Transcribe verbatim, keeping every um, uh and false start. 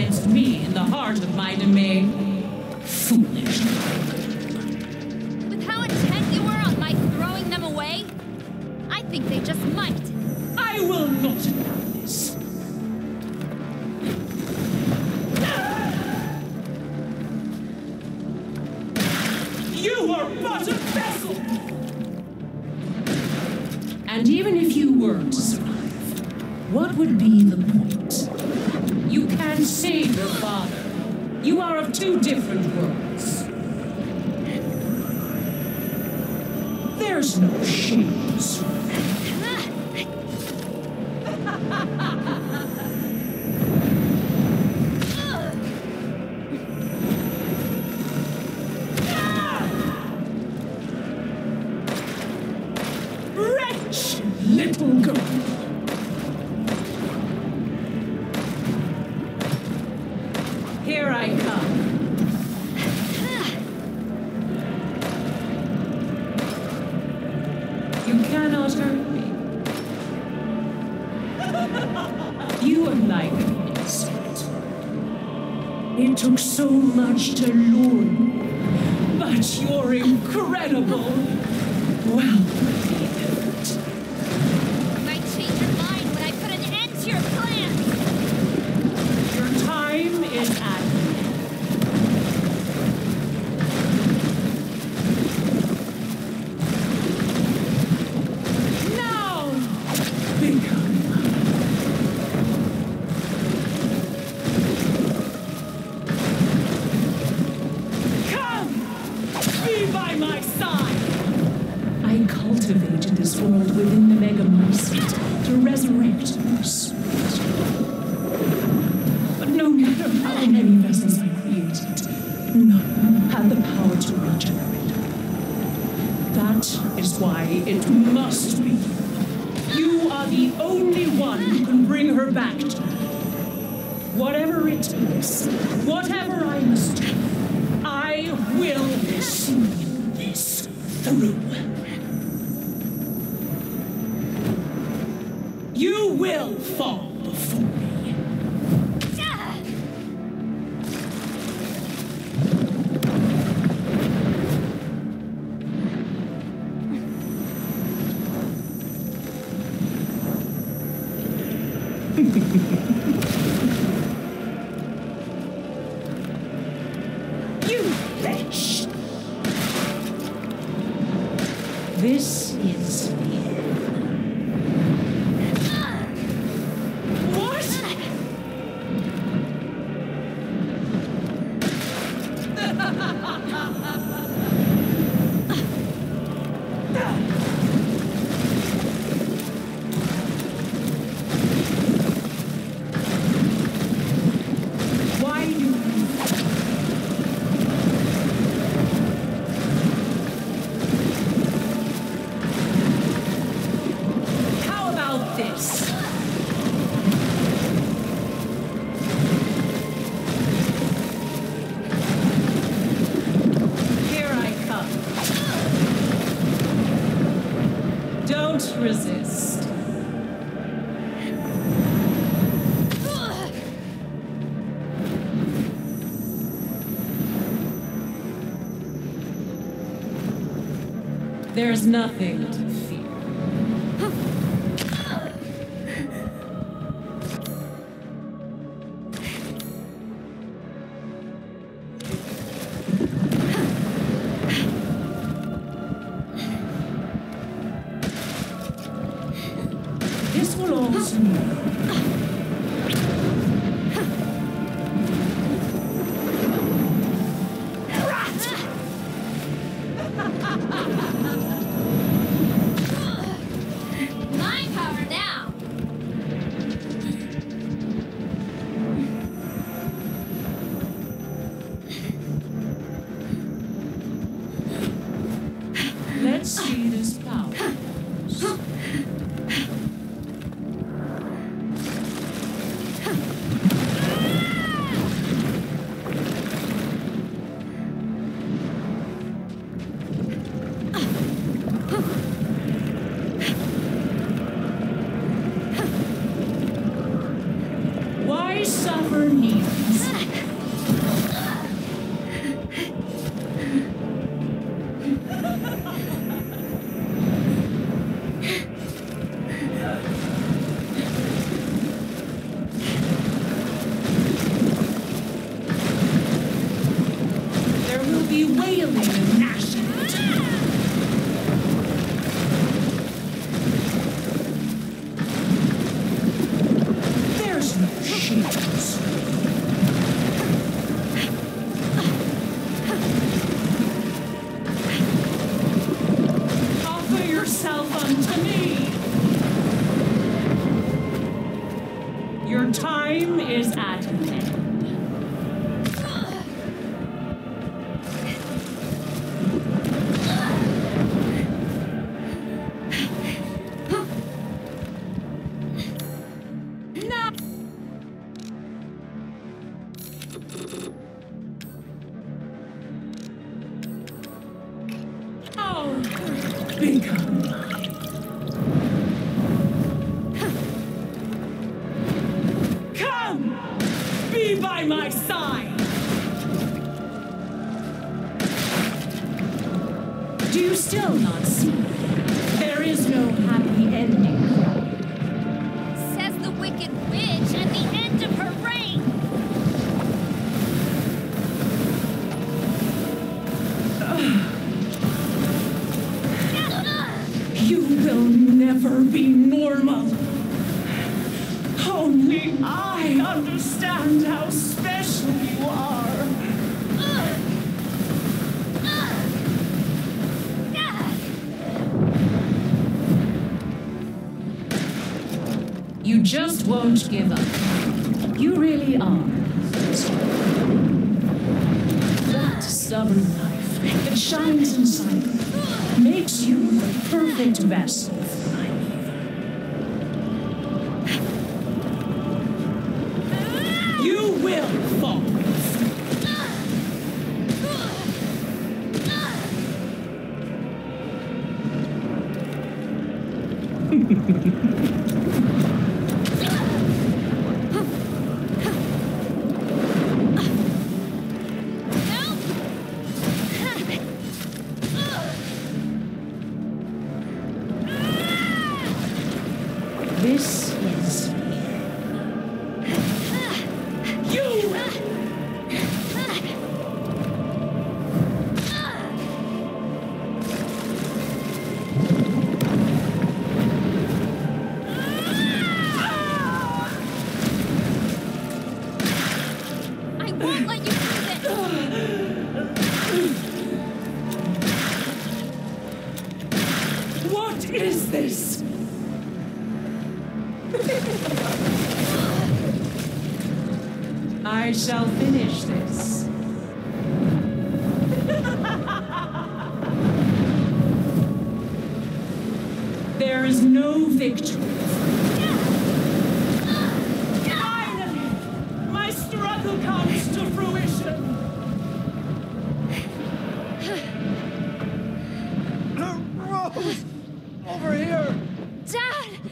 against me in the heart of my domain. Foolish. With how intent you were on my throwing them away, I think they just might. I will not allow this. You are but a vessel! And even if you were to survive, what would be the point? You can't save your father. You are of two different worlds. There's no shame to survive. Little girl. Here I come. You cannot hurt me. You are like an insect. It took so much to lure me, but you're incredible. Well, world within the Mega Mindset to resurrect our spirit. But no matter how many vessels I created, none had the power to regenerate. That is why it must be you. You are the only one who can bring her back to me. Whatever it takes, whatever I must do, I will see this through. You will fall before me. You bitch! This is the end. Resist. There's nothing to fear. This will all soon. My power now. Let's see this power. Why suffer needs? Your time is at an end. Become mine. Come! Be by my side! Do you still not see? There is no happy ending. Says the Wicked Witch at the end of her reign. You will never be normal. Only I understand how special you are. You just won't give up. You really are. That stubborn life that shines inside you makes you the perfect vessel for my evil. You will fall. This is you. I won't let you do this. What is this? I shall finish this. There is no victory. Finally, my struggle comes to fruition. Rose! Over here! Dad!